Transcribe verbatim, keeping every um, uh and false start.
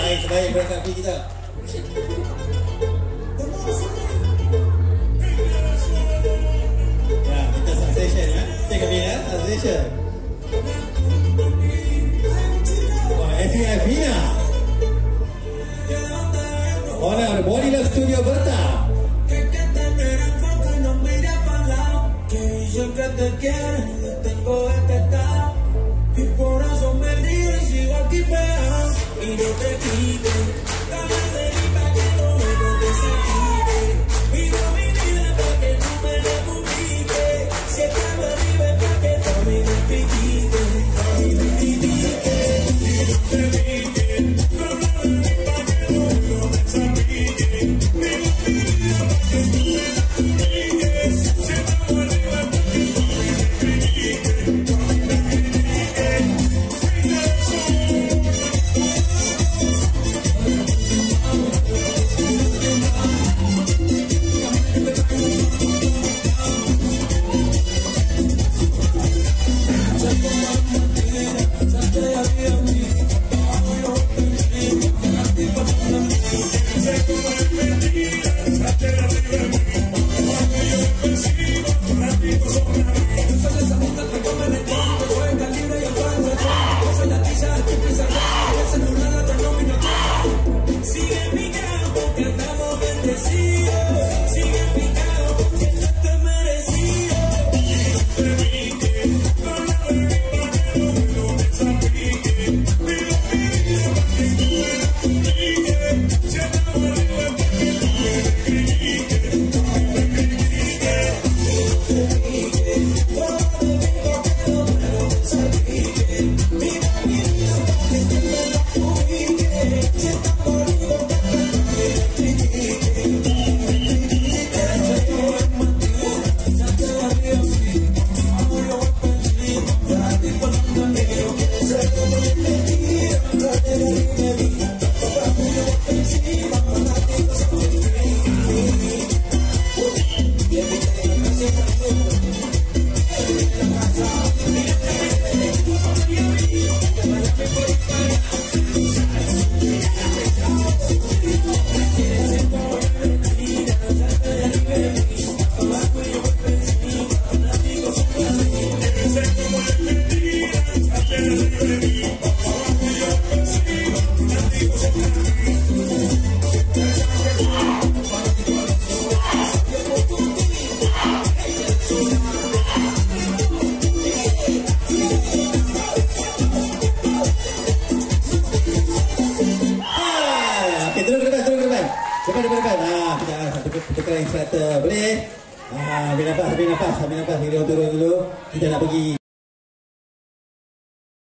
Baik, baik berangkat pergi kita. Ya, kita sensation ya. Take a minute ya, sensation. Wah, F I F Hina. Honor Body Love Studio Berta. Yo que te quiero, yo tengo este estado y por eso me río y sigo aquí pegado y no te quites. Dame deriva que lo menos te saquite. Vivo mi vida para que no me la publiques. Si estamos arriba es para que también me piquite. Y me piquite, y no te pique. No la deriva para que lo menos te saquite. Vivo mi vida para que no me la publiques. Si estamos arriba es para Depan, depan, depan. Ah, kita satu pertukaran instructor. Boleh? Ah, ambil nafas, ambil nafas, ambil nafas. Kita turun dulu. Kita nak pergi.